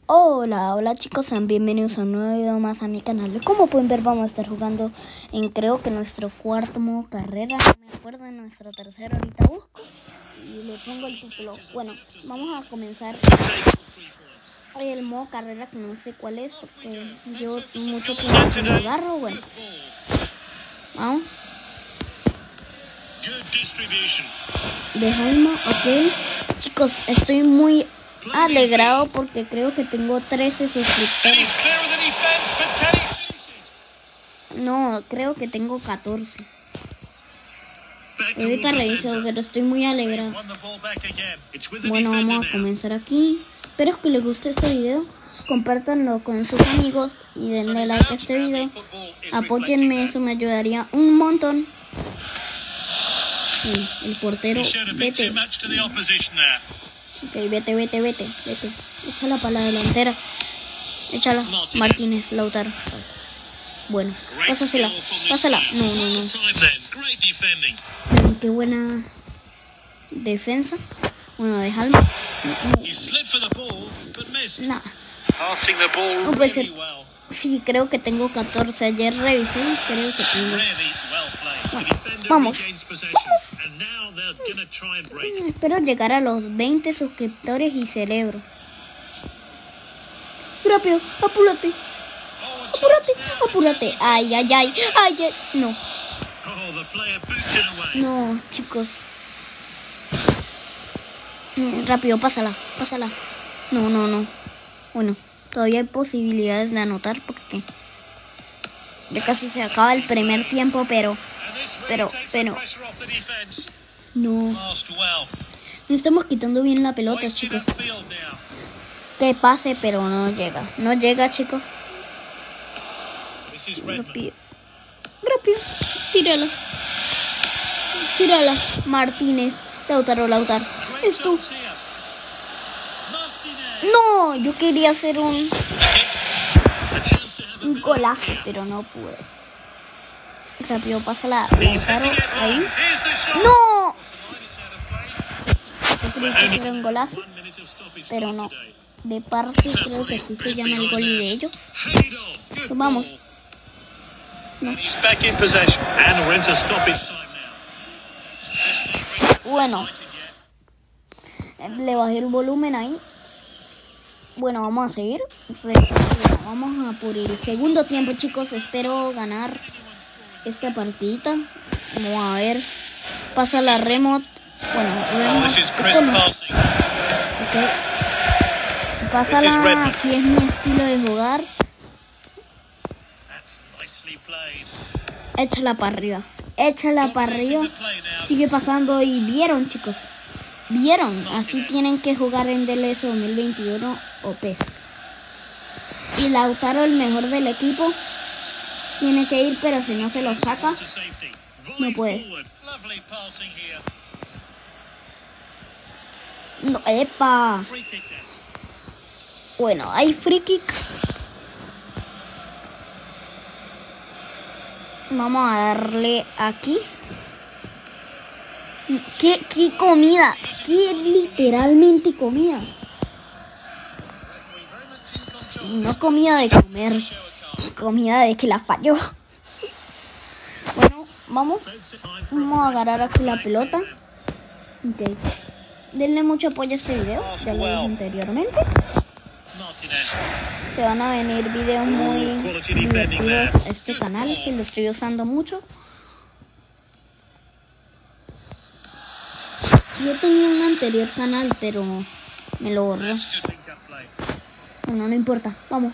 Hola chicos, sean bienvenidos a un nuevo video más a mi canal. Como pueden ver, vamos a estar jugando en creo que nuestro cuarto modo carrera. No me acuerdo de nuestro tercero, ahorita busco y le pongo el título. Bueno, vamos a comenzar el modo carrera, que no sé cuál es porque llevo mucho tiempo sin jugarlo. Bueno, vamos. De Jaime, ok. Chicos, estoy muy alegrado porque creo que tengo 13 suscriptores. No, creo que tengo 14. Ahorita reviso, pero estoy muy alegrado. Bueno, vamos a comenzar aquí. Espero que les guste este video. Compártanlo con sus amigos y denle like a este video. Apóyenme, eso me ayudaría un montón. El portero, vete. Ok, vete. Échala para la delantera. Échala, Martínez, Lautaro. Bueno, pásala. No. Qué buena defensa. Bueno, déjalo. No puede ser. Sí, creo que tengo 14. Ayer revisé y creo que tengo. Bueno, vamos. Espero llegar a los 20 suscriptores y celebro. Rápido, apúrate. Ay. No, chicos. Rápido, pásala. No. Bueno, todavía hay posibilidades de anotar porque ya casi se acaba el primer tiempo, pero no. No estamos quitando bien la pelota, chicos. Que pase, pero no llega. No llega, chicos. Rápido. Tírala. Martínez. Lautaro. Es tú. No, yo quería hacer un golazo, pero no pude. Rápido, pásala. Lautaro, ahí. ¡No! Yo creí que era un golazo, pero no. De parte creo que sí se llama el gol de ellos. Pues vamos. No. Bueno, le bajé el volumen ahí. Bueno, vamos a seguir. Vamos a por el segundo tiempo, chicos. Espero ganar esta partidita. Vamos a ver. Pasa la remote. Bueno, okay. Pásala, así es mi estilo de jugar. Échala para arriba. Sigue pasando y vieron, chicos. Así tienen que jugar en DLS 2021 o PES. Y Lautaro, el mejor del equipo, tiene que ir, pero si no se lo saca, no puede. No, epa. Bueno, hay free kick. Vamos a darle aquí. ¿Qué comida? ¿Qué literalmente comida? No comida de comer, comida de que la falló. Bueno, vamos a agarrar aquí la pelota. Ok. Denle mucho apoyo a este video, ya lo dije anteriormente. Se van a venir videos muy divertidos a este canal, que lo estoy usando mucho. Yo tenía un anterior canal, pero me lo borró. No importa. Vamos.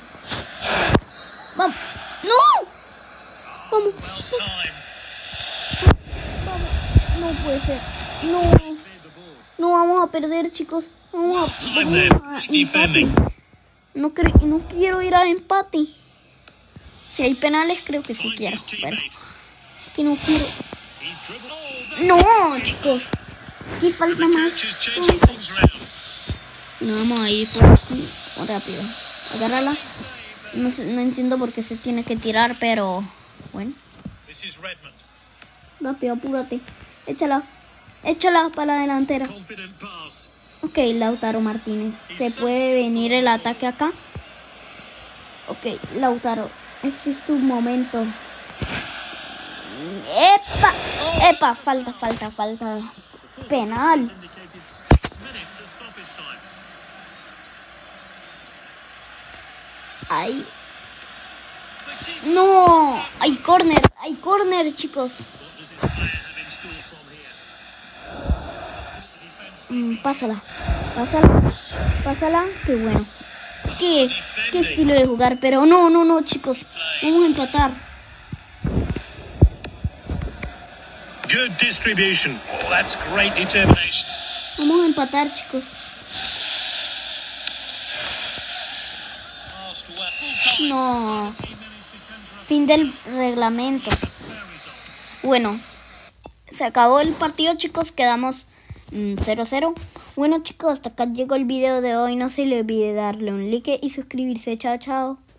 ¡No! Vamos. No puede ser. No vamos a perder, chicos. Vamos a empate. No quiero ir a empate. Si hay penales, creo que sí quiero. Pero es que no quiero. No, chicos. Aquí falta más. No, vamos a ir por aquí rápido. Agárrala. No entiendo por qué se tiene que tirar, pero bueno. Rápido, apúrate. Échala para la delantera. Ok, Lautaro Martínez. ¿Se puede venir el ataque acá? Ok, Lautaro. Este es tu momento. ¡Epa! ¡Epa! Falta. Penal. Ay. No. Hay corner, chicos. Pásala. Qué bueno. ¿Qué estilo de jugar? Pero no, chicos. Vamos a empatar. Good distribution. Oh, that's great determination. Vamos a empatar, chicos. No. Fin del reglamento. Bueno, se acabó el partido, chicos. Quedamos 0-0. Bueno, chicos, hasta acá llegó el video de hoy. No se le olvide darle un like y suscribirse. Chao, chao.